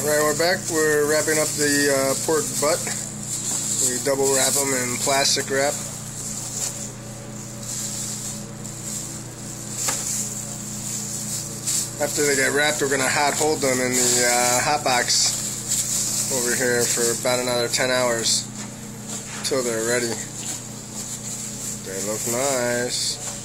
Alright, we're back. We're wrapping up the pork butt. We double wrap them in plastic wrap. After they get wrapped, we're going to hot hold them in the hot box over here for about another 10 hours until they're ready. They look nice.